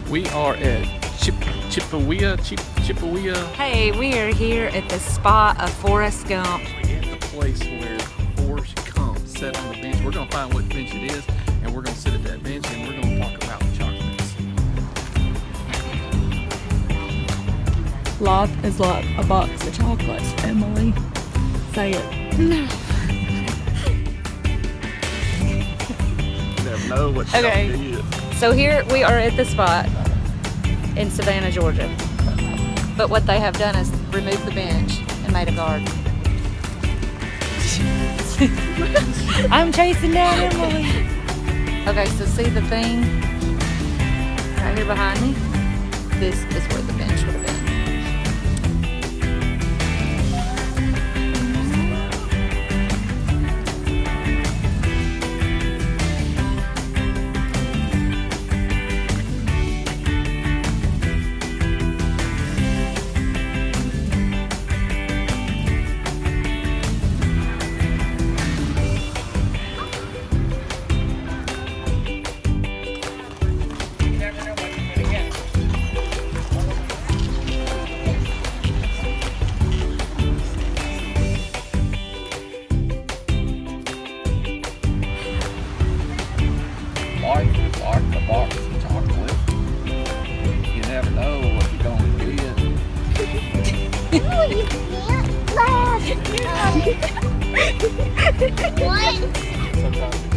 We are at Chippewa. Hey, we are here at the spot of Forrest Gump. At the place where Forrest Gump sat on the bench. We're going to find what bench it is, and we're going to sit at that bench, and we're going to talk about chocolates. Life is like a box of chocolates, Emily. Say it. You never know what chocolate is. So here we are at the spot in Savannah, Georgia. But what they have done is removed the bench and made a garden. I'm chasing down Emily. Okay, so see the thing right here behind me? This is where the bench would have been. Life is like a box of chocolate. You never know what you're going to get. No, you can't laugh. What? Sometimes